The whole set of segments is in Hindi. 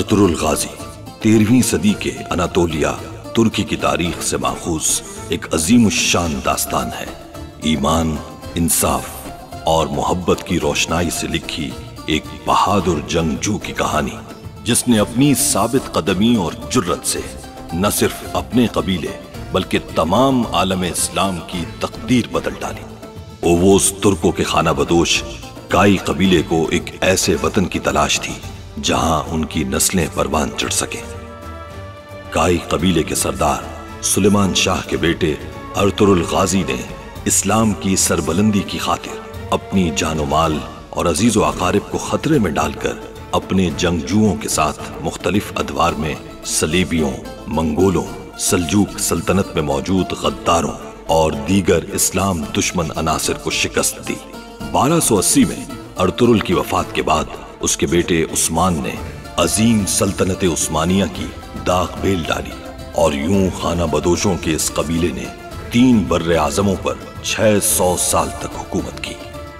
अर्तुरुल गाजी 13वीं सदी के अनातोलिया तुर्की की तारीख से माखूज एक अजीम शान दास्तान है। ईमान, इंसाफ और मोहब्बत की रोशनाई से लिखी एक बहादुर जंगजू की कहानी, जिसने अपनी साबित कदमी और जुर्रत से न सिर्फ अपने कबीले बल्कि तमाम आलम इस्लाम की तकदीर बदल डाली। ओवोस तुर्कों के खाना बदोश काई कबीले को एक ऐसे वतन की तलाश थी जहां उनकी नस्लें परवान चढ़ सके। काई कबीले के सरदार सुलेमान शाह के बेटे अर्तुरुल गाजी ने इस्लाम की सरबलंदी की खातिर अपनी जानो माल और अजीजो अकारिब को खतरे में डालकर अपने जंगजुओं के साथ मुख्तलिफ अदवार में सलीबियों, मंगोलों, सल्जूक सल्तनत में मौजूद गद्दारों और दीगर इस्लाम दुश्मन अनासिर को शिकस्त दी। 1280 में अर्तुरुल की वफात के बाद उसके बेटे उस्मान ने अजीम सल्तनत उस्मानिया की दाग बेल डाली और यूं खाना बदोशों के इस कबीले ने 3 बर्रे आजमों पर 600 साल तक हुकूमत की।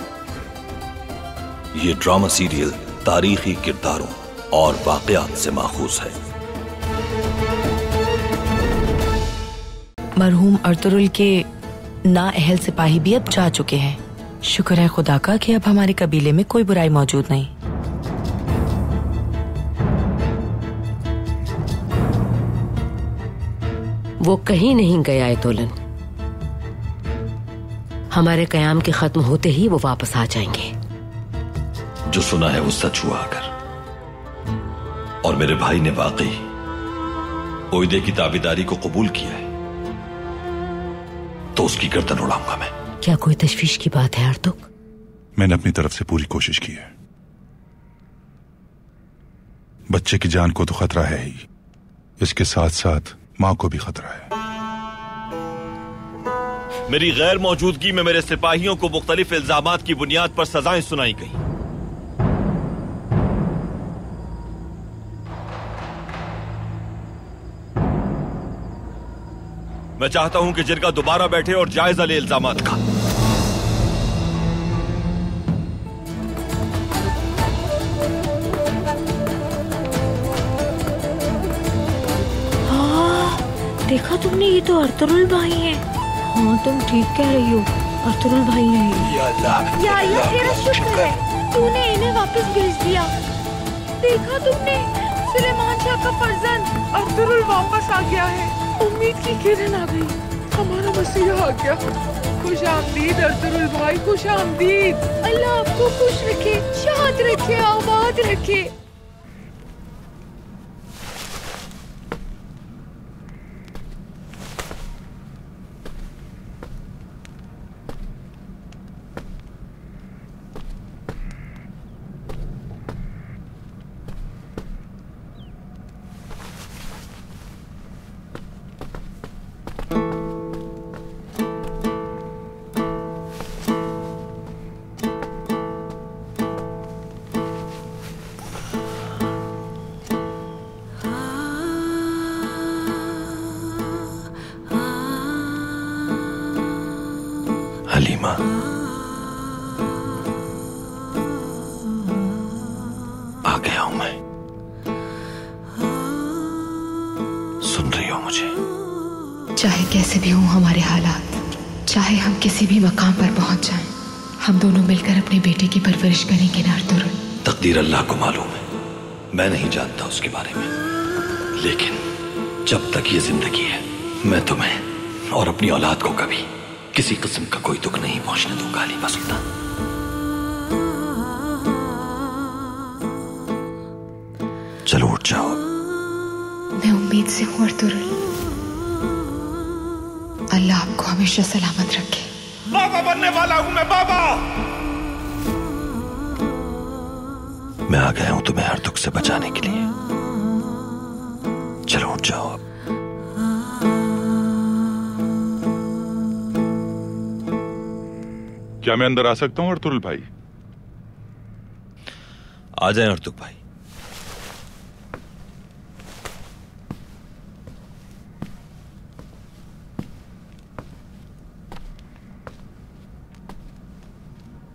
ये ड्रामा सीरियल तारीखी किरदारों और वाकयात से माखूज है। मरहूम अर्तुरुल के नाअहल सिपाही भी अब जा चुके हैं। शुक्र है खुदा का कि अब हमारे कबीले में कोई बुराई मौजूद नहीं। वो कहीं नहीं गया है तोलन। हमारे कयाम के खत्म होते ही वो वापस आ जाएंगे। जो सुना है वो सच हुआ अगर, और मेरे भाई ने वाकई ओयदे की ताबेदारी को कबूल किया है, तो उसकी गर्दन उड़ाऊंगा मैं। क्या कोई तशवीश की बात है अर्तुक? मैंने अपनी तरफ से पूरी कोशिश की है। बच्चे की जान को तो खतरा है ही, इसके साथ साथ मां को भी खतरा है। मेरी गैर मौजूदगी में मेरे सिपाहियों को मुख्तलिफ इल्जामात की बुनियाद पर सजाएं सुनाई गई। मैं चाहता हूं कि जिरगा दोबारा बैठे और जायजा ले इल्जामात का। देखा तुमने, ये तो अर्तुरुल भाई है। हाँ तुम ठीक कह रही हो, अर्तुरुल भाई है। या अल्लाह तेरा शुक्र है, तूने इन्हें वापस भेज दिया। देखा तुमने, सुलेमान शाह का फर्जंद अर्तुरुल वापस आ गया है। उम्मीद की किरण आ गई, हमारा मसीहा आ गया। खुश आमदीद अर्तुरुल भाई, खुश आमदीद। अल्लाह आपको खुश रखे, शाद रखे, आबाद रखे। हलीमा, आ गया हूं मैं। सुन रही हो मुझे? चाहे कैसे भी हों हमारे हालात, चाहे हम किसी भी मकाम पर पहुंच जाएं, हम दोनों मिलकर अपने बेटे की परवरिश करेंगे ना अर्तुरुल। तकदीर अल्लाह को मालूम है, मैं नहीं जानता उसके बारे में, लेकिन जब तक ये जिंदगी है मैं तुम्हें और अपनी औलाद को कभी किसी किस्म का कोई दुख नहीं पहुंचने दूंगा हलीमा सुल्तान। चलो उठ जाओ। मैं उम्मीद से हूं अर्तुरुल, अल्लाह आपको हमेशा सलामत रखे। बाबा बनने वाला हूं मैं, बाबा। मैं आ गया हूं तुम्हें हर दुख से बचाने के लिए। चलो उठ जाओ अब। क्या मैं अंदर आ सकता हूं अर्तुरुल भाई? आ जाए अर्तुक भाई।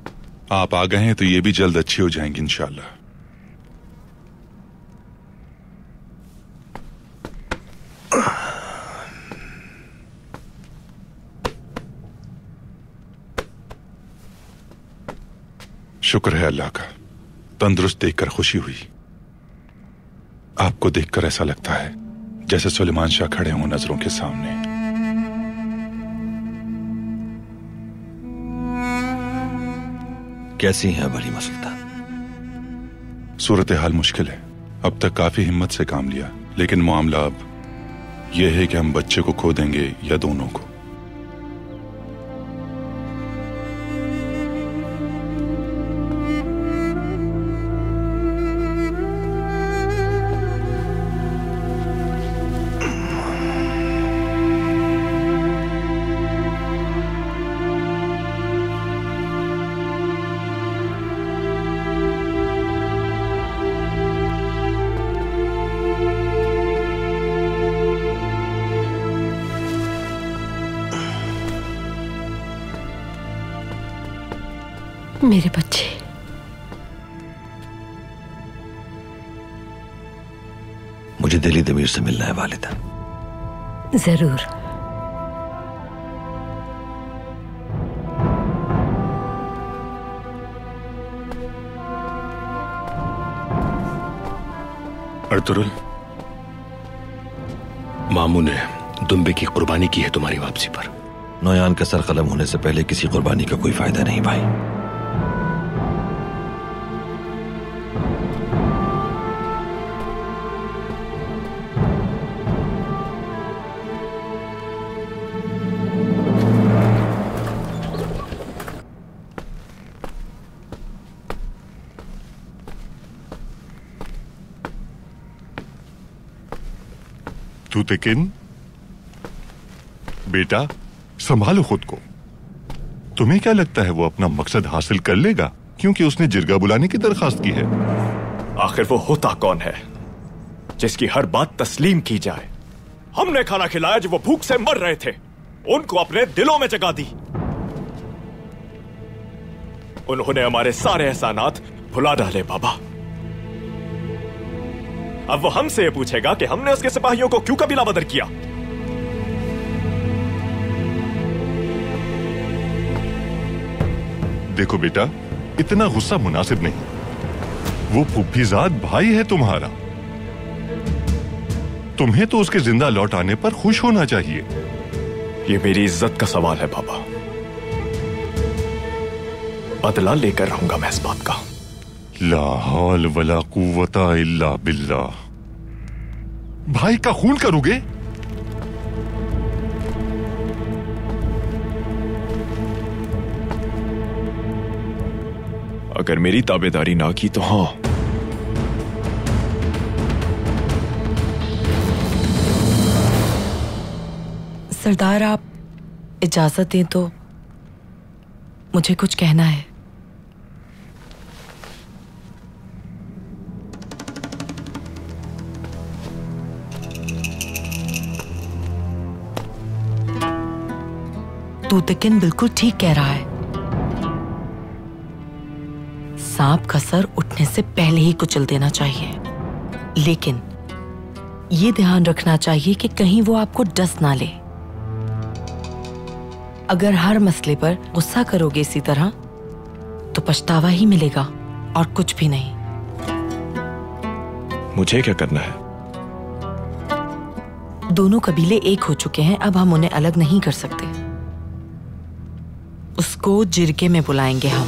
आप आ गए हैं तो ये भी जल्द अच्छी हो जाएंगी इंशाल्लाह। शुक्र है अल्लाह का, तंदुरुस्त देखकर खुशी हुई। आपको देखकर ऐसा लगता है जैसे सुलेमान शाह खड़े हों नजरों के सामने। कैसी हैं बड़ी सुल्तान? सूरत हाल मुश्किल है। अब तक काफी हिम्मत से काम लिया, लेकिन मामला अब यह है कि हम बच्चे को खो देंगे या दोनों को। मेरे बच्चे, मुझे दिली दमीर से मिलना है वालिदा। जरूर। अर्तुरुल, मामू ने दुम्बे की कुर्बानी की है तुम्हारी वापसी पर। नौयान का सर कलम होने से पहले किसी कुर्बानी का कोई फायदा नहीं भाई। तुतिकिन, बेटा संभालो खुद को। तुम्हें क्या लगता है वो अपना मकसद हासिल कर लेगा क्योंकि उसने जिरगा बुलाने की दरखास्त की है? आखिर वो होता कौन है जिसकी हर बात तस्लीम की जाए? हमने खाना खिलाया जो वो भूख से मर रहे थे, उनको अपने दिलों में जगा दी। उन्होंने हमारे सारे एहसानात भुला डाले बाबा। अब वो हमसे ये पूछेगा कि हमने उसके सिपाहियों को क्यों कबीला बदर किया। देखो बेटा, इतना गुस्सा मुनासिब नहीं। वो फूफीजाद भाई है तुम्हारा। तुम्हें तो उसके जिंदा लौट आने पर खुश होना चाहिए। ये मेरी इज्जत का सवाल है बाबा। बदला लेकर रहूंगा मैं इस बात का। ला हौल वला कुव्वता इल्ला बिल्लाह। भाई का खून करोगे? अगर मेरी ताबेदारी ना की तो हाँ। सरदार, आप इजाजत दें तो मुझे कुछ कहना है। तुतिकिन बिल्कुल ठीक कह रहा है। सांप का सर उठने से पहले ही कुचल देना चाहिए, लेकिन ये ध्यान रखना चाहिए कि कहीं वो आपको डस ना ले। अगर हर मसले पर गुस्सा करोगे इसी तरह तो पछतावा ही मिलेगा और कुछ भी नहीं। मुझे क्या करना है? दोनों कबीले एक हो चुके हैं, अब हम उन्हें अलग नहीं कर सकते। उसको जिरगे में बुलाएंगे हम,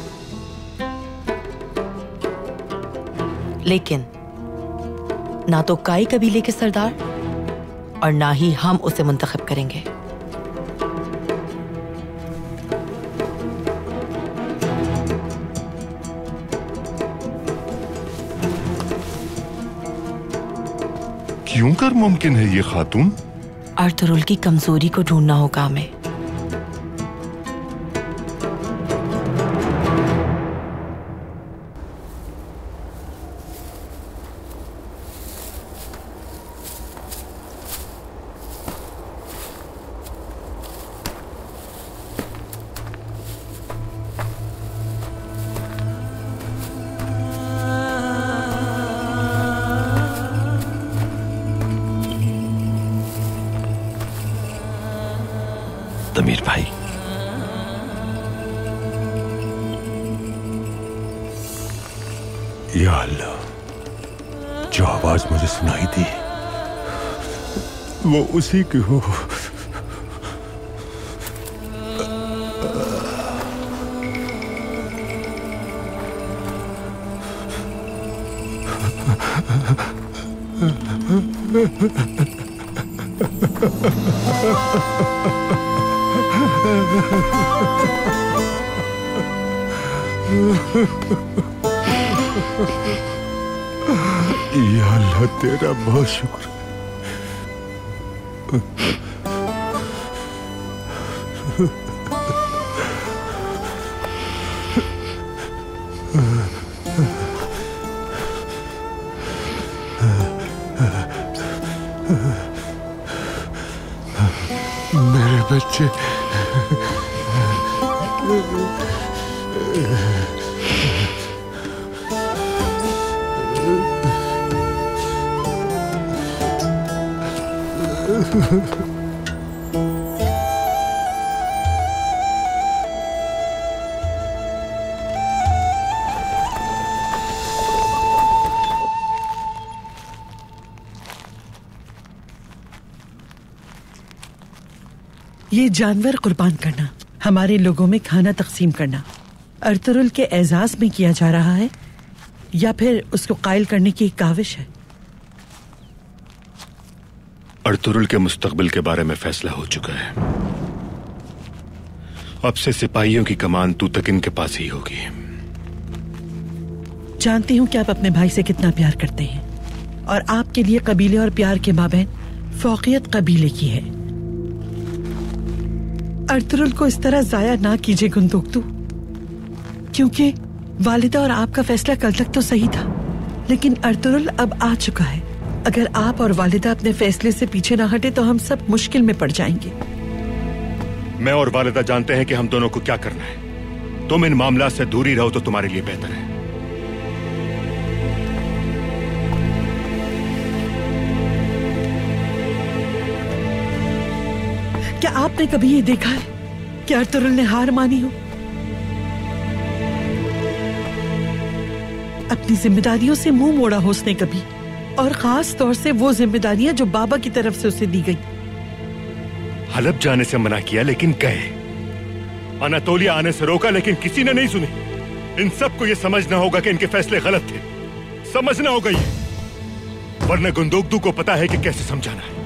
लेकिन ना तो काई कबीले के सरदार और ना ही हम उसे मुंतखब करेंगे। क्यों कर मुमकिन है ये खातून? अर्तुरुल की कमजोरी को ढूंढना होगा हमें। तमीर भाई, या अल्लाह, जो आवाज मुझे सुनाई दी वो उसी की हो। या अल्लाह, तेरा बहुत शुक्र। मेरे बच्चे, ये जानवर कुर्बान करना, हमारे लोगों में खाना तकसीम करना अर्तुरुल के एजाज में किया जा रहा है या फिर उसको कायल करने की एक काविश है? अर्तुरुल के मुस्तकबिल के बारे में फैसला हो चुका है। अब से सिपाहियों की कमान तू तक इनके पास ही होगी। जानती हूँ कि आप अपने भाई से कितना प्यार करते हैं और आपके लिए कबीले और प्यार के माबैन फौकियत कबीले की है। अर्तुरुल को इस तरह जाया ना कीजिए गुंदोक्तू, क्योंकि वालिदा और आपका फैसला कल तक तो सही था, लेकिन अर्तुरुल अब आ चुका है। अगर आप और वालिदा अपने फैसले से पीछे ना हटे तो हम सब मुश्किल में पड़ जाएंगे। मैं और वालिदा जानते हैं कि हम दोनों को क्या करना है। तुम इन मामला से दूरी रहो तो तुम्हारे लिए बेहतर है। क्या आपने कभी ये देखा है कि अर्तुरुल ने हार मानी हो? अपनी जिम्मेदारियों से मुंह मोड़ा हो उसने कभी, और खास तौर से वो जिम्मेदारियां जो बाबा की तरफ से उसे दी गई। हलब जाने से मना किया लेकिन गए, अनातोलिया आने से रोका लेकिन किसी ने नहीं सुनी। इन सबको ये समझना होगा कि इनके फैसले गलत थे, समझना होगा ये, वरना गुंदोक्तू को पता है कि कैसे समझाना है।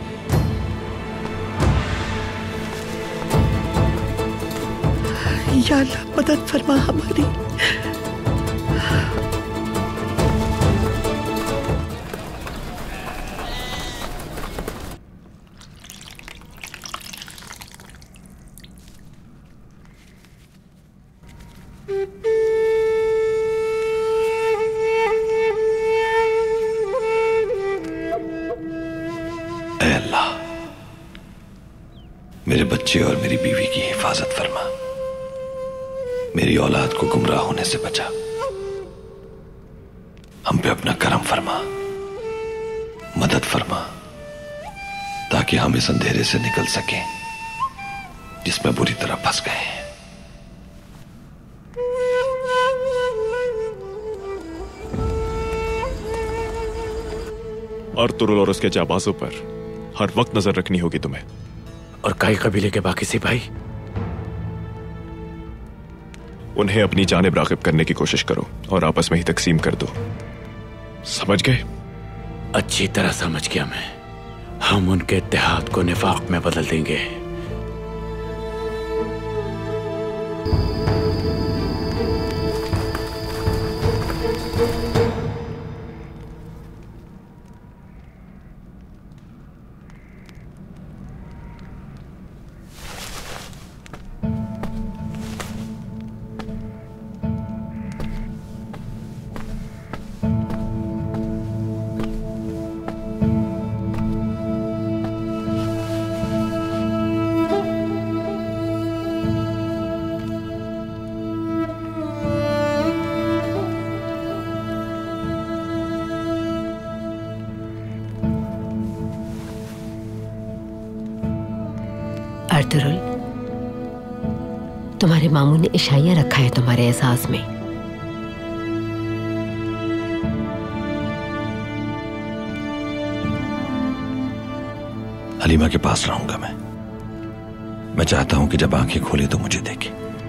या अल्लाह, मदद फरमा हमारी। ऐ अल्लाह, मेरे बच्चे और मेरी बीवी की हिफाजत फरमा, मेरी औलाद को गुमराह होने से बचा, हम पे अपना करम फरमा, मदद फरमा, ताकि हम इस अंधेरे से निकल सकें जिसमें बुरी तरह फंस गए हैं। अर्तुरुल और उसके जाबाजों पर हर वक्त नजर रखनी होगी तुम्हें। और काई कबीले के बाकी सिपाही, उन्हें अपनी जानिब राग़िब करने की कोशिश करो और आपस में ही तकसीम कर दो। समझ गए? अच्छी तरह समझ गया मैं। हम उनके इत्तेहाद को निफाक में बदल देंगे। अर्तुरुल, तुम्हारे मामू ने इशाइया रखा है तुम्हारे एहसास में। हलीमा के पास रहूंगा मैं चाहता हूं कि जब आंखें खोले तो मुझे देखे।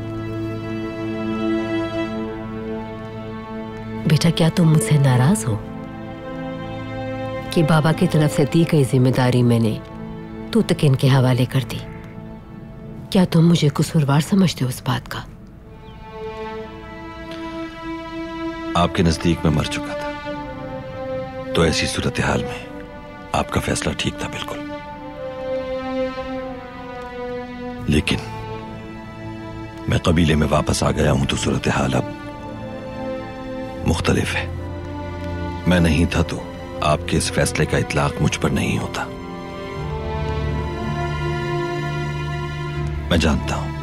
बेटा, क्या तुम मुझसे नाराज हो कि बाबा की तरफ से दी गई जिम्मेदारी मैंने तू तक इनके हवाले कर दी? क्या तुम मुझे कसूरवार समझते हो इस बात का? आपके नजदीक मैं मर चुका था, तो ऐसी सूरत हाल में आपका फैसला ठीक था बिल्कुल। लेकिन मैं कबीले में वापस आ गया हूं तो सूरत हाल अब मुख्तलिफ है। मैं नहीं था तो आपके इस फैसले का इतलाक मुझ पर नहीं होता। मैं जानता हूं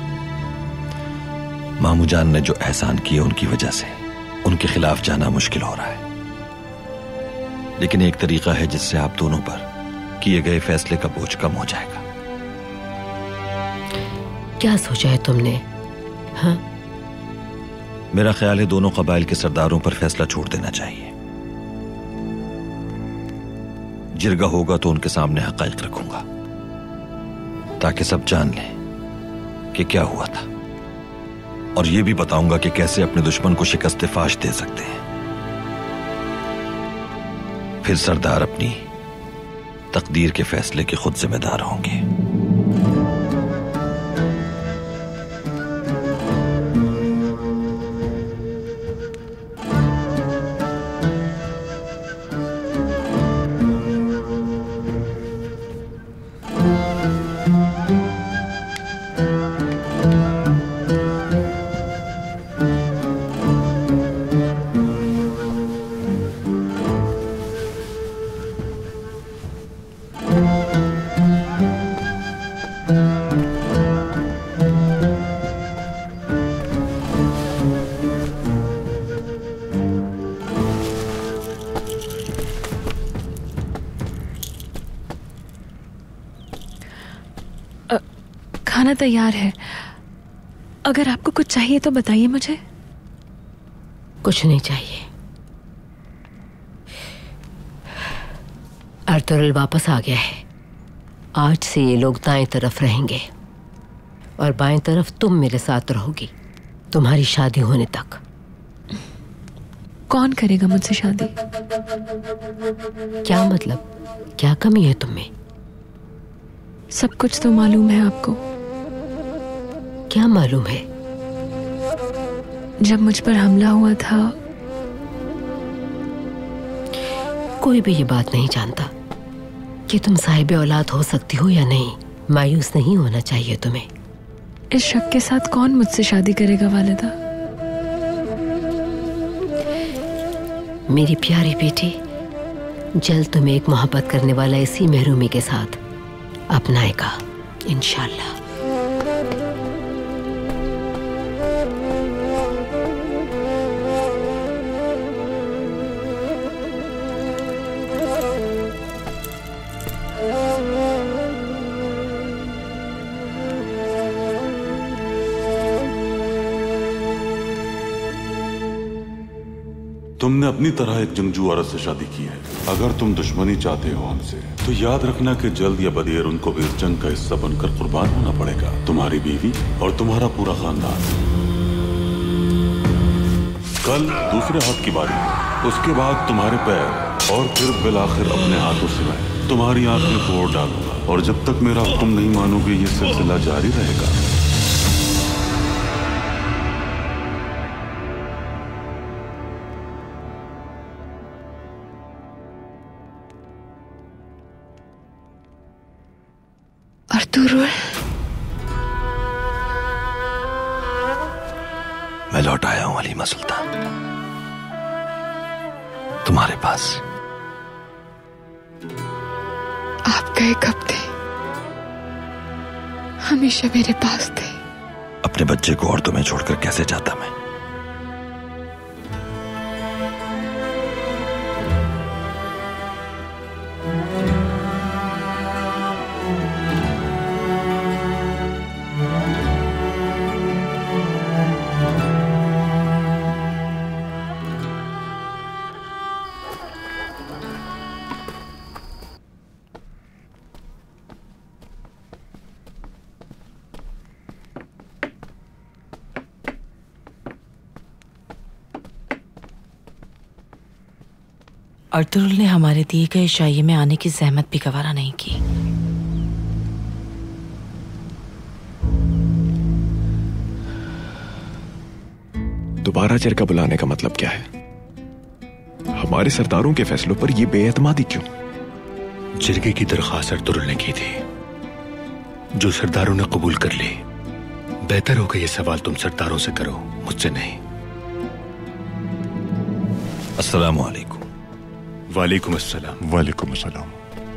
मामू जान ने जो एहसान किए उनकी वजह से उनके खिलाफ जाना मुश्किल हो रहा है, लेकिन एक तरीका है जिससे आप दोनों पर किए गए फैसले का बोझ कम हो जाएगा। क्या सोचा है तुमने? हाँ? मेरा ख्याल है दोनों कबाइल के सरदारों पर फैसला छोड़ देना चाहिए। जिरगा होगा तो उनके सामने हकाइक रखूंगा ताकि सब जान लें कि क्या हुआ था, और यह भी बताऊंगा कि कैसे अपने दुश्मन को शिकस्त फाश दे सकते हैं। फिर सरदार अपनी तकदीर के फैसले के खुद जिम्मेदार होंगे। खाना तैयार है, अगर आपको कुछ चाहिए तो बताइए मुझे। कुछ नहीं चाहिए। अर्तुगरुल वापस आ गया है। आज से ये लोग दाएं तरफ रहेंगे और बाएं तरफ तुम मेरे साथ रहोगी तुम्हारी शादी होने तक। कौन करेगा मुझसे शादी? क्या मतलब? क्या कमी है तुम में? सब कुछ तो मालूम है आपको। क्या मालूम है? जब मुझ पर हमला हुआ था, कोई भी ये बात नहीं जानता कि तुम साहिब औलाद हो सकती हो या नहीं। मायूस नहीं होना चाहिए तुम्हें। इस शक के साथ कौन मुझसे शादी करेगा वालिदा? मेरी प्यारी बेटी, जल्द तुम्हें एक मोहब्बत करने वाला इसी महरूमी के साथ अपनाएगा इंशाल्लाह। तुमने अपनी तरह एक जंगजू औरत से शादी की है। अगर तुम दुश्मनी चाहते हो हमसे तो याद रखना कि जल्द या बदेर उनको भी इस जंग का हिस्सा बनकर कुर्बान होना पड़ेगा। तुम्हारी बीवी और तुम्हारा पूरा खानदान। कल दूसरे हाथ की बारी, उसके बाद तुम्हारे पैर और फिर बिलाखिर अपने हाथों से मैं तुम्हारी आंख में फोड़ डालूंगा, और जब तक मेरा हुक्म नहीं मानोगे ये सिलसिला जारी रहेगा। अर्तुगरुल, मैं लौट आया हूं हलीमा सुल्तान, तुम्हारे पास। आप गए कब थे? हमेशा मेरे पास थे। अपने बच्चे को और तुम्हें छोड़कर कैसे जाता मैं? अर्तुरुल ने हमारे दिए गए शाये में आने की जहमत भी गवारा नहीं की। दोबारा जरगा बुलाने का मतलब क्या है? हमारे सरदारों के फैसलों पर यह बेएतमादी क्यों? जिरगे की दरख्वास्त अर्तुरुल ने की थी, जो सरदारों ने कबूल कर ली। बेहतर होगा ये सवाल तुम सरदारों से करो, मुझसे नहीं। अस्सलामु अलैकुम। वालेकुम अस्सलाम। वालेकुम अस्सलाम।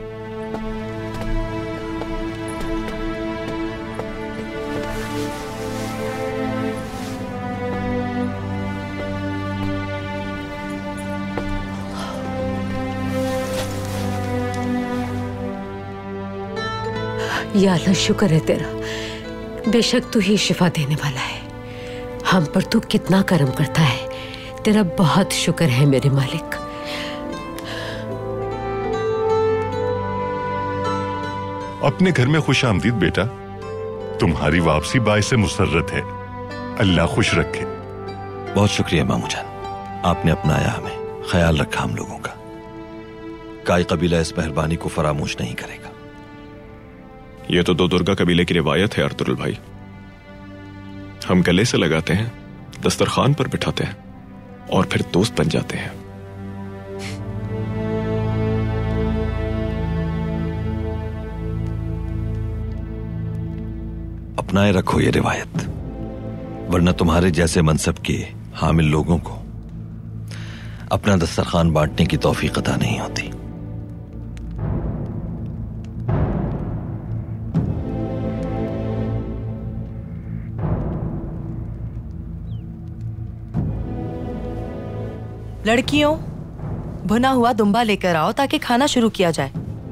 या अल्लाह, शुक्र है तेरा, बेशक तू ही शिफा देने वाला है। हम पर तू कितना करम करता है, तेरा बहुत शुक्र है मेरे मालिक। अपने घर में खुश आमदीद बेटा। तुम्हारी वापसी बाइसे मुसर्रत है। अल्लाह खुश रखे। बहुत शुक्रिया मामू जान, आपने अपनाया, हमें ख्याल रखा हम लोगों का। काई कबीला इस मेहरबानी को फरामोश नहीं करेगा। ये तो दो दुर्गा कबीले की रिवायत है अर्तुरुल भाई। हम गले से लगाते हैं, दस्तरखान पर बिठाते हैं और फिर दोस्त बन जाते हैं। अपनाए रखो ये रिवायत, वरना तुम्हारे जैसे मनसब के हामिल लोगों को अपना दस्तरखान बांटने की तौफीक अता नहीं होती। लड़कियों, भुना हुआ दुम्बा लेकर आओ ताकि खाना शुरू किया जाए।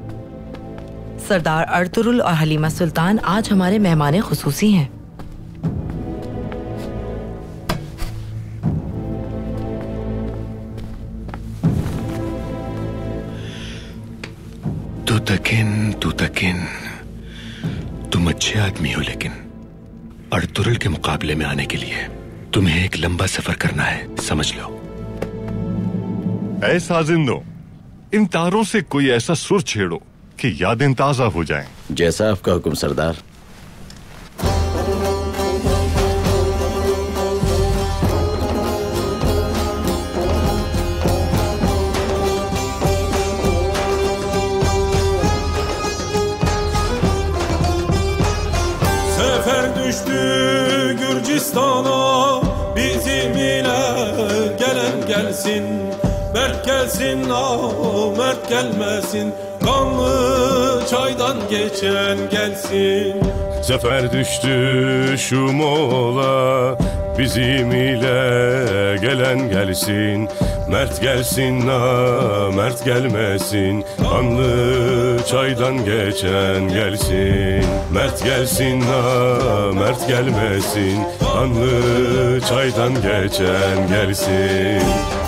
सरदार अर्तुरुल और हलीमा सुल्तान आज हमारे मेहमान खुसूसी हैं। तू तकिन, तुम अच्छे आदमी हो, लेकिन अर्तुरुल के मुकाबले में आने के लिए तुम्हें एक लंबा सफर करना है, समझ लो। ऐ साजिंदो, इन तारों से कोई ऐसा सुर छेड़ो कि यादें ताजा हो जाएं। जैसा आपका हुक्म सरदार। Sefer düştü Gürcistan'a, bizim ile gelen gelsin. Mert gelsin, mert gelmesin. Kanlı çaydan geçen gelsin. Sefer düştü şu mola, bizim ile gelen gelsin. Mert gelsin, mert gelmesin. Kanlı çaydan geçen gelsin. Mert gelsin, mert gelmesin. Kanlı çaydan geçen gelsin.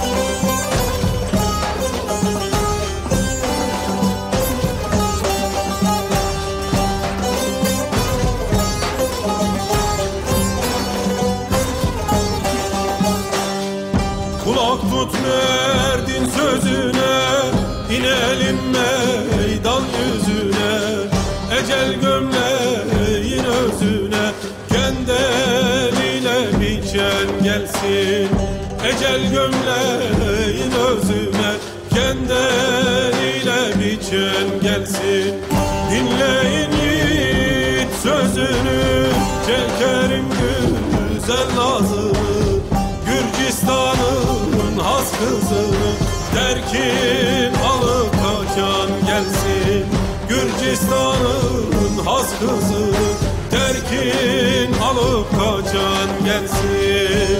Kulak tut merdin sözüne, inelim meydan yüzüne. Ecel gömleğin özüne, kendiliyle biçen gelsin. Ecel gömleğin özüne, kendiliyle biçen gelsin. Dinleyin yiğit sözünü, çekerim güzel nazını. Gürcistan'ın has kızını, derkin alıp kaçan gelsin. Gürcistan'ın has kızını, derkin alıp kaçan gelsin.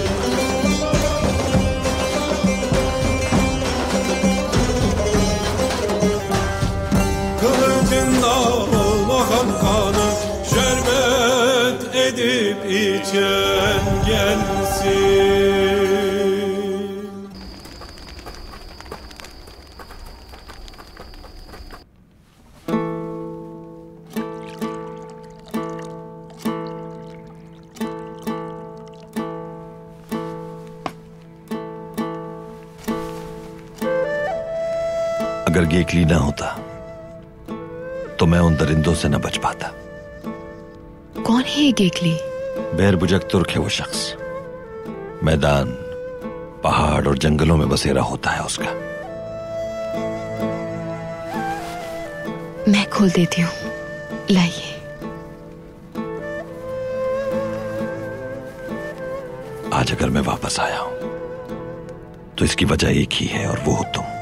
Kılıcından akan kanı şerbet edip içen gelsin. अगर गेकली ना होता तो मैं उन दरिंदों से न बच पाता। कौन है ये गेकली? बेरबुजक तुर्क है वो शख्स। मैदान, पहाड़ और जंगलों में बसेरा होता है उसका। मैं खोल देती हूँ, लाइए। आज अगर मैं वापस आया हूं तो इसकी वजह एक ही है और वो हो तुम।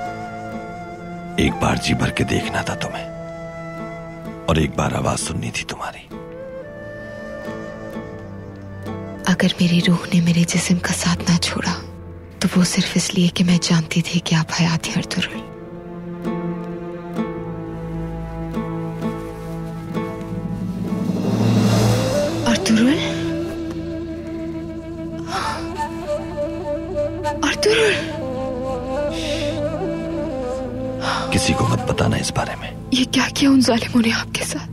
एक बार जी भर के देखना था तुम्हें और एक बार आवाज सुननी थी तुम्हारी। अगर मेरी रूह ने मेरे जिस्म का साथ ना छोड़ा तो वो सिर्फ इसलिए कि मैं जानती थी कि आप हयात हैं अर्तुरुल। अर्तुरुल, अर्तुरुल, किसी को मत बताना इस बारे में। ये क्या किया उन जालिमों ने आपके साथ?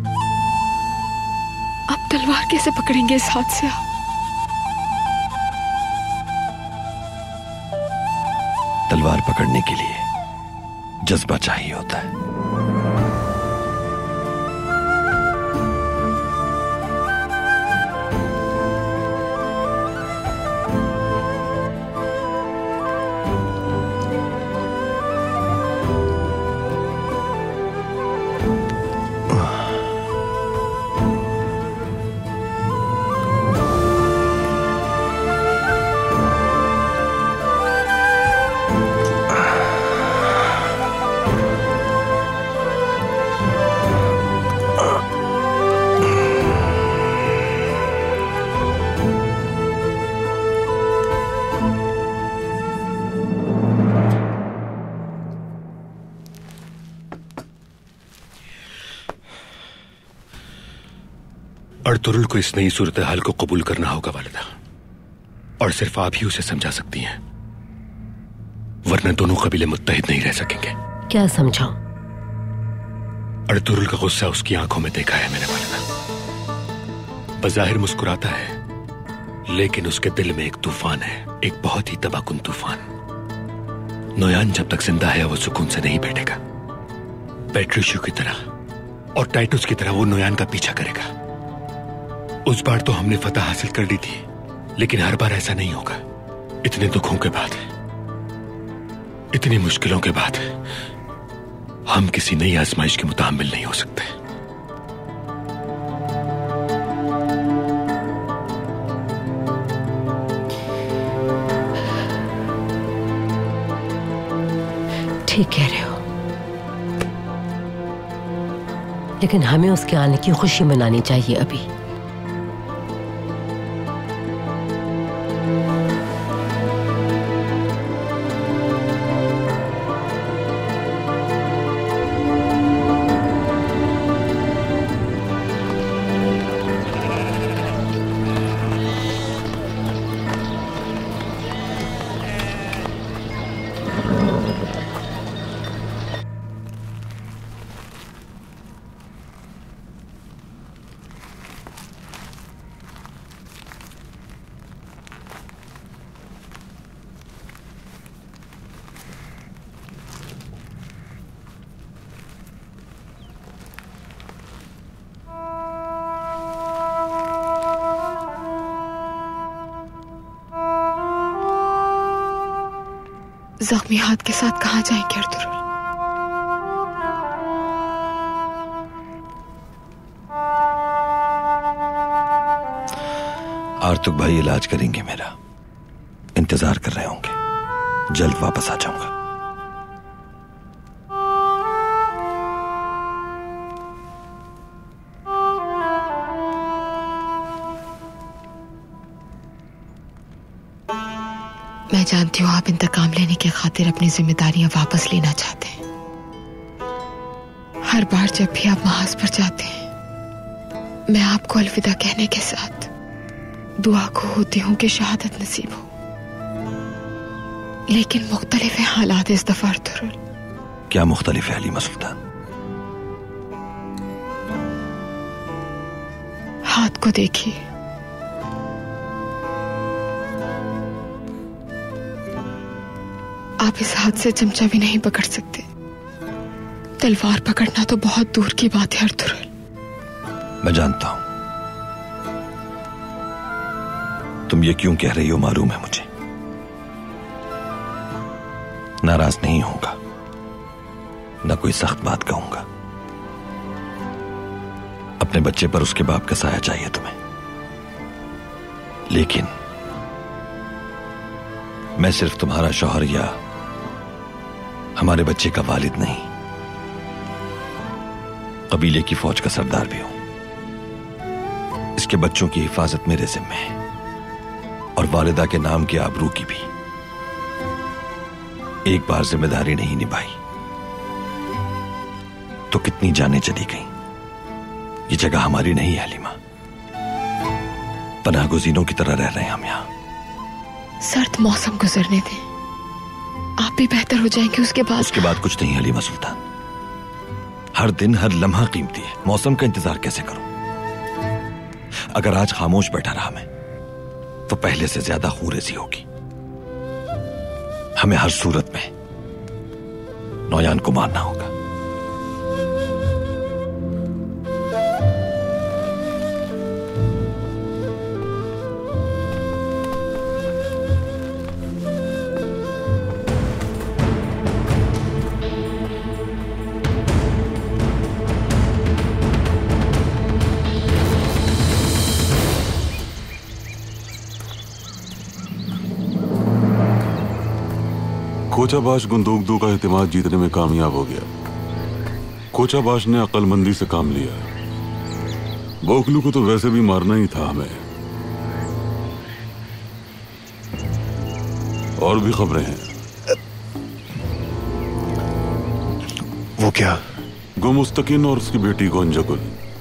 आप तलवार कैसे पकड़ेंगे इस हाथ से? आप तलवार पकड़ने के लिए जज्बा चाहिए होता है। अर्तुरुल को इस नई सूरत हाल को कबूल करना होगा वालिदा, और सिर्फ आप ही उसे समझा सकती हैं, वरना दोनों कबीले मुत्तहिद नहीं रह सकेंगे। क्या समझाऊं? अर्तुरुल का गुस्सा उसकी आंखों में देखा है मैंने वालिदा। बज़ाहिर मुस्कुराता है लेकिन उसके दिल में एक तूफान है, एक बहुत ही तबाहकुन तूफान। नोयान जब तक जिंदा है वो सुकून से नहीं बैठेगा। पेट्रिशियो की तरह और टाइटुस की तरह वो नोयान का पीछा करेगा। उस बार तो हमने फतह हासिल कर ली थी, लेकिन हर बार ऐसा नहीं होगा। इतने दुखों के बाद, इतनी मुश्किलों के बाद हम किसी नई आजमाइश के मुताबिल नहीं हो सकते। ठीक कह रहे हो, लेकिन हमें उसके आने की खुशी मनानी चाहिए अभी। जख्मी हाथ के साथ कहाँ जाएंगे अर्तुरुल? आर्तुक भाई इलाज करेंगे मेरा, इंतजार कर रहे होंगे। जल्द वापस आ जाऊंगा। मैं जानती हूँ आप इंतकाम लेने की खातिर अपनी जिम्मेदारियां वापस लेना चाहते हैं। हर बार जब भी आप महाज पर जाते हैं, मैं आपको अलविदा कहने के साथ दुआ को होती हूँ कि शहादत नसीब हो। लेकिन मुख्तलिफ है हालात इस दफा अर्तुरुल। क्या मुख्तलिफ है हलीमा सुल्तान? हाथ को देखिए। आप इस हाथ से चमचा भी नहीं पकड़ सकते। तलवार पकड़ना तो बहुत दूर की बात है अर्तुरुल। मैं जानता हूं तुम ये क्यों कह रही हो, मालूम है मुझे। नाराज नहीं होगा, ना कोई सख्त बात कहूंगा। अपने बच्चे पर उसके बाप का साया चाहिए तुम्हें, लेकिन मैं सिर्फ तुम्हारा शौहर या हमारे बच्चे का वालिद नहीं, कबीले की फौज का सरदार भी हूं। इसके बच्चों की हिफाजत मेरे जिम्मे है और वालिदा के नाम के आबरू की भी। एक बार जिम्मेदारी नहीं निभाई तो कितनी जानें चली गईं। ये जगह हमारी नहीं है हलीमा, पनाहगुज़ीनों की तरह रह रहे हैं हम यहां। सर्द मौसम गुजरने दें, आप भी बेहतर हो जाएंगे उसके बाद कुछ नहीं हलीमा सुल्तान। हर दिन हर लम्हा कीमती है, मौसम का इंतजार कैसे करूं? अगर आज खामोश बैठा रहा मैं तो पहले से ज्यादा खूरेजी होगी। हमें हर सूरत में नौयान को मारना होगा। कोचाबाश गुंदोगदू का एतमाद जीतने में कामयाब हो गया। कोचाबाश ने अक्लमंदी से काम लिया। बोकलू को तो वैसे भी मारना ही था हमें। और भी खबरें हैं। वो क्या? गुमुस्तकिन और उसकी बेटी गोंजकुल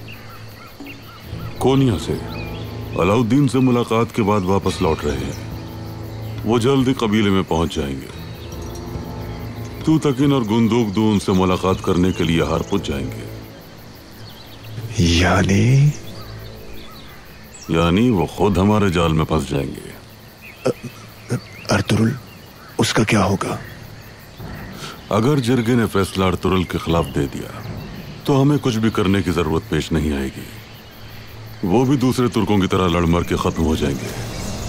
कोनिया से अलाउद्दीन से मुलाकात के बाद वापस लौट रहे हैं। वो जल्द ही कबीले में पहुंच जाएंगे। तूतकिन और गुंदोगदू उनसे मुलाकात करने के लिए हारपुर जाएंगे। यानी वो खुद हमारे जाल में फंस जाएंगे। अर्तुरुल, उसका क्या होगा? अगर जिरगे ने फैसला अर्तुरुल के खिलाफ दे दिया तो हमें कुछ भी करने की जरूरत पेश नहीं आएगी। वो भी दूसरे तुर्कों की तरह लड़ मर के खत्म हो जाएंगे।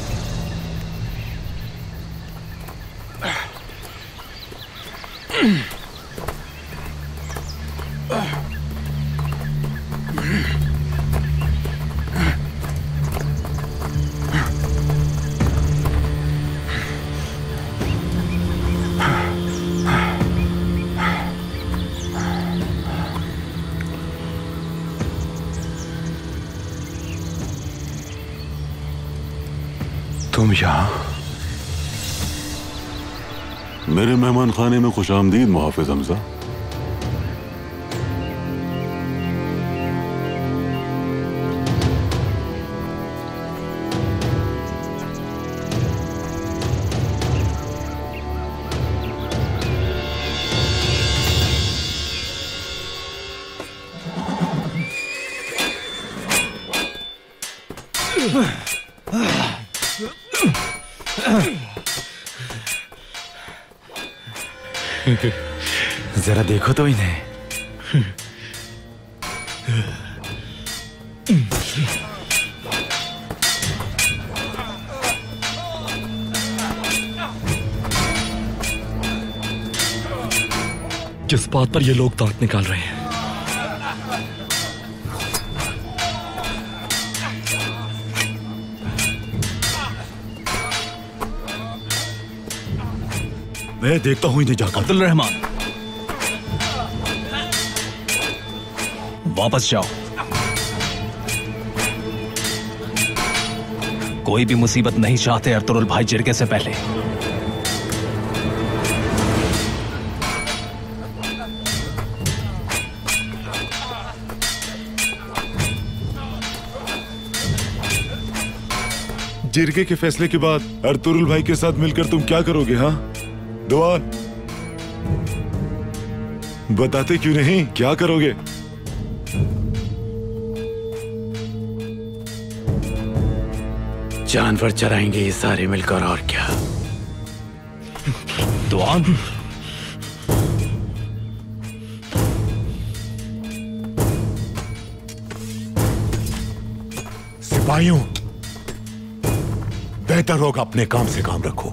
तुम यहां? मेरे मेहमान खाने में खुशामदीद मुहाफिज हमजा। जरा देखो तो इन्हें। किस बात पर ये लोग दांत निकाल रहे हैं? मैं देखता हूं इन्हें जाकर। अब्दुल रहमान, वापस जाओ। कोई भी मुसीबत नहीं चाहते अर्तुरुल भाई जिरगे से पहले। जिरगे के फैसले के बाद अर्तुरुल भाई के साथ मिलकर तुम क्या करोगे? हाँ दुआ, बताते क्यों नहीं? क्या करोगे? जानवर चराएंगे ये सारे मिलकर, और क्या। सिपाहियों, बेहतर होगा अपने काम से काम रखो।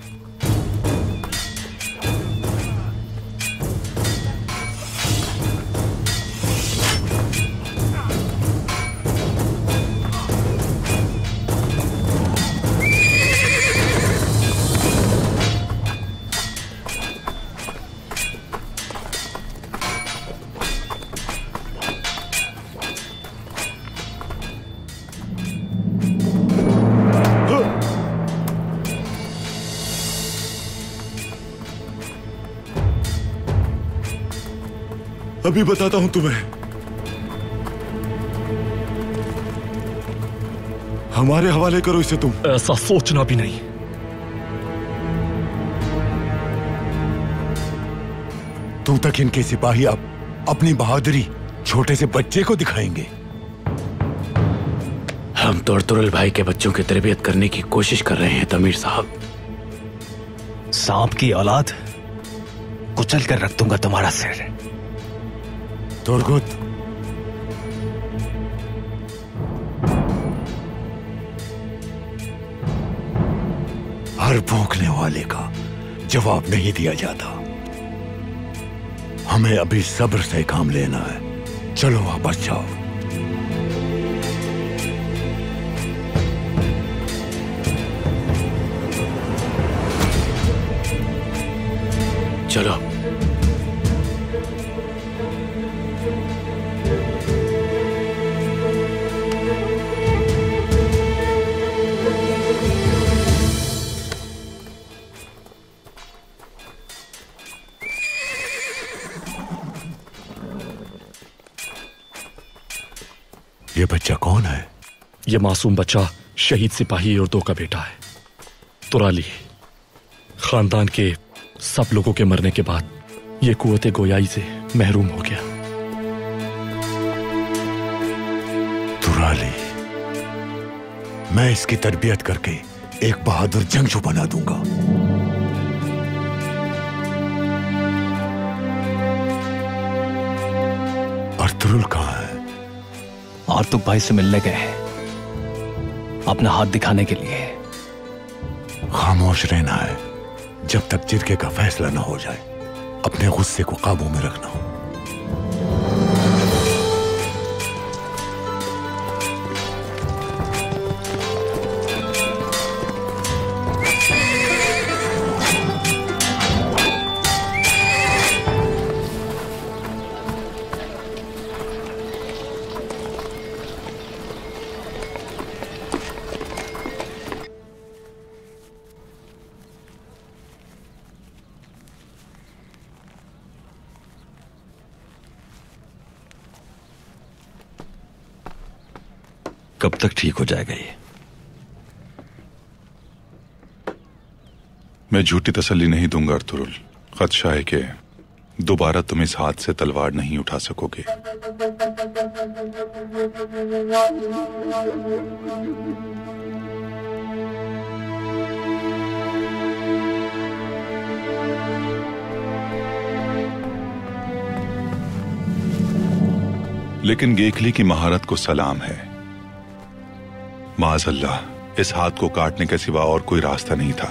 अभी बताता हूं तुम्हें। हमारे हवाले करो इसे तुम। ऐसा सोचना भी नहीं। तुम तक इनके सिपाही अब अपनी बहादुरी छोटे से बच्चे को दिखाएंगे। हम तो अर्तुरुल भाई के बच्चों की तरबियत करने की कोशिश कर रहे हैं तमीर साहब। सांप की औलाद, कुचल कर रख दूंगा तुम्हारा सिर। तुर्गुत, हर भौंकने वाले का जवाब नहीं दिया जाता। हमें अभी सब्र से काम लेना है। चलो वापस जाओ। चलो। ये बच्चा कौन है? ये मासूम बच्चा शहीद सिपाही और दो का बेटा है। तुराली। खानदान के सब लोगों के मरने के बाद ये कुव्वते गोयाई से महरूम हो गया। तुराली, मैं इसकी तरबियत करके एक बहादुर जंगजू बना दूंगा। अर्तुरुल कहाँ है? आर्तुक भाई से मिलने गए हैं, अपना हाथ दिखाने के लिए। खामोश रहना है जब तक जिरगे का फैसला न हो जाए। अपने गुस्से को काबू में रखना हो। कब तक ठीक हो जाएगा ये? मैं झूठी तसल्ली नहीं दूंगा अर्तुरुल। खदशा है कि दोबारा तुम इस हाथ से तलवार नहीं उठा सकोगे। लेकिन गेखली की महारत को सलाम है। माज़अल्लाह, इस हाथ को काटने के सिवा और कोई रास्ता नहीं था।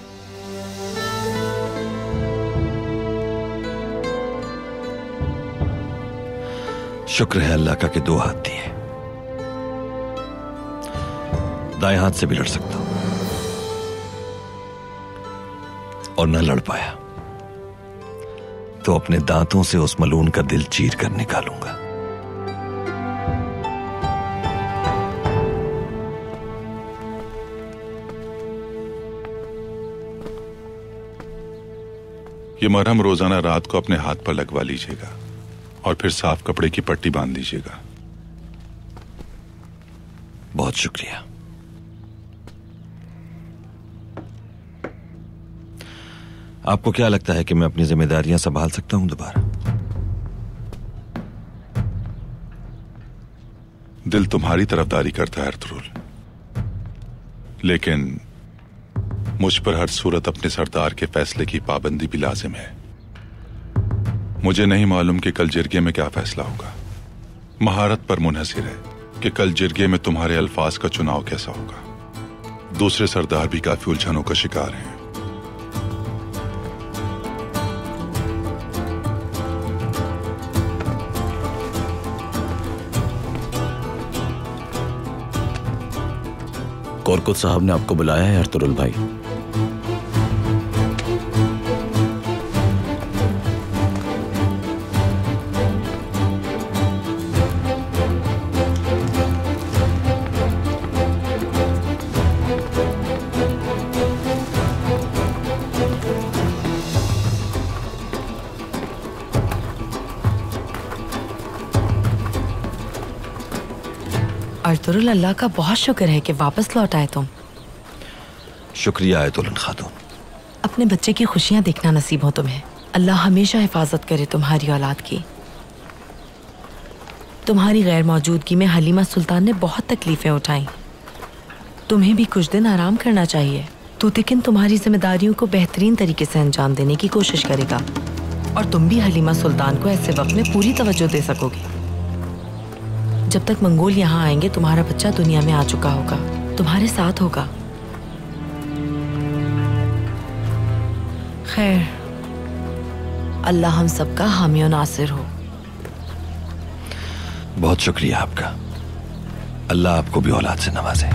शुक्र है अल्लाह का कि दो हाथ दिए। दाएं हाथ से भी लड़ सकता हूं और न लड़ पाया तो अपने दांतों से उस मलून का दिल चीर कर निकालूंगा। ये मरहम रोजाना रात को अपने हाथ पर लगवा लीजिएगा और फिर साफ कपड़े की पट्टी बांध दीजिएगा। बहुत शुक्रिया। आपको क्या लगता है कि मैं अपनी जिम्मेदारियां संभाल सकता हूं दोबारा? दिल तुम्हारी तरफदारी करता है अर्तुरुल, लेकिन मुझ पर हर सूरत अपने सरदार के फैसले की पाबंदी भी लाजिम है। मुझे नहीं मालूम कि कल जिरगे में क्या फैसला होगा। महारत पर मुनहसिर है कि कल जिरगे में तुम्हारे अल्फाज का चुनाव कैसा होगा। दूसरे सरदार भी काफी उलझनों का शिकार हैं। कोरकुत साहब ने आपको बुलाया है अर्तुरुल भाई। अर्तुरुल, अल्लाह का बहुत शुक्र है कि वापस लौट आए तुम। शुक्रिया आयतुलन खातून। अपने बच्चे की खुशियां देखना नसीब हो तुम्हें। अल्लाह हमेशा हिफाजत करे तुम्हारी औलाद की। तुम्हारी गैर मौजूदगी में हलीमा सुल्तान ने बहुत तकलीफें उठाई। तुम्हें भी कुछ दिन आराम करना चाहिए। तूतिकिन तुम्हारी जिम्मेदारियों को बेहतरीन तरीके से अंजाम देने की कोशिश करेगा और तुम भी हलीमा सुल्तान को ऐसे वक्त में पूरी तवज्जो दे सकोगे। जब तक मंगोल यहाँ आएंगे तुम्हारा बच्चा दुनिया में आ चुका होगा, तुम्हारे साथ होगा। खैर, अल्लाह हम सबका हामी और नासिर हो। बहुत शुक्रिया आपका। अल्लाह आपको भी औलाद से नवाजे।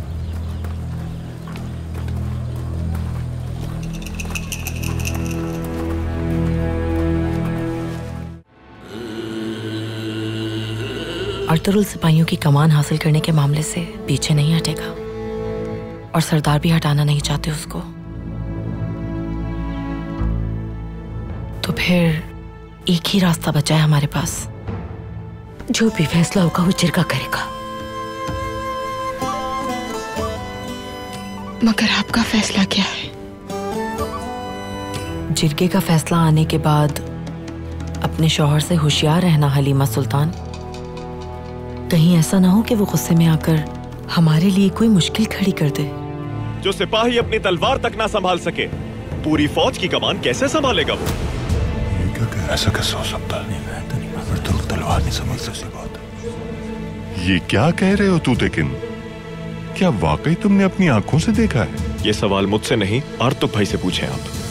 अर्तुरुल सिपाहियों की कमान हासिल करने के मामले से पीछे नहीं हटेगा और सरदार भी हटाना नहीं चाहते उसको। तो फिर एक ही रास्ता बचा है हमारे पास। जो भी फैसला होगा वो जिरगा करेगा। मगर आपका फैसला क्या है? जिरगे का फैसला आने के बाद अपने शौहर से होशियार रहना हलीमा सुल्तान। कहीं ऐसा ना हो कि वो गुस्से में आकर हमारे लिए कोई मुश्किल खड़ी कर दे। जो सिपाही अपनी तलवार तक ना संभाल सके, पूरी फौज की कमान कैसे संभालेगा वो? ऐसा कैसे हो सकता है? तो तलवार नहीं संभाल सकती बात। ये क्या कह रहे हो तूतिकिन? क्या वाकई तुमने अपनी आंखों से देखा है? ये सवाल मुझसे नहीं, आर्तुक भाई से पूछें आप।